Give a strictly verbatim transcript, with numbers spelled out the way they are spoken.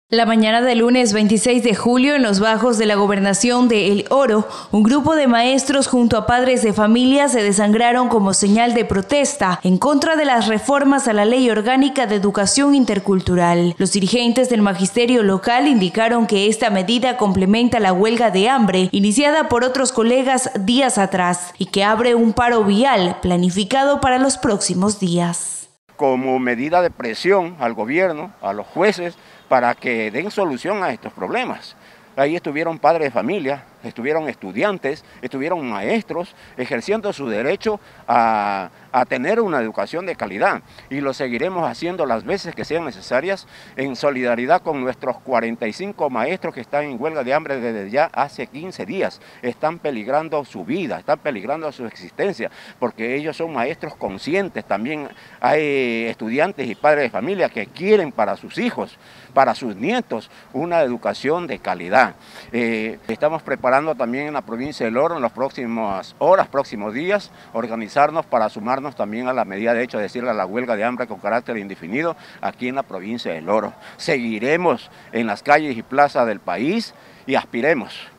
La mañana del lunes veintiséis de julio, en los bajos de la gobernación de El Oro, un grupo de maestros junto a padres de familia se desangraron como señal de protesta en contra de las reformas a la Ley Orgánica de Educación Intercultural. Los dirigentes del magisterio local indicaron que esta medida complementa la huelga de hambre iniciada por otros colegas días atrás y que abre un paro vial planificado para los próximos días. Como medida de presión al gobierno, a los jueces, para que den solución a estos problemas. Ahí estuvieron padres de familia, estuvieron estudiantes, estuvieron maestros ejerciendo su derecho a, a tener una educación de calidad, y lo seguiremos haciendo las veces que sean necesarias en solidaridad con nuestros cuarenta y cinco maestros que están en huelga de hambre desde ya hace quince días. Están peligrando su vida, están peligrando su existencia, porque ellos son maestros conscientes. También hay estudiantes y padres de familia que quieren para sus hijos, para sus nietos, una educación de calidad. Eh, estamos preparando también en la provincia del Oro, en las próximas horas, próximos días, organizarnos para sumarnos también a la medida de hecho, decirle a la huelga de hambre con carácter indefinido aquí en la provincia del Oro. Seguiremos en las calles y plazas del país y aspiremos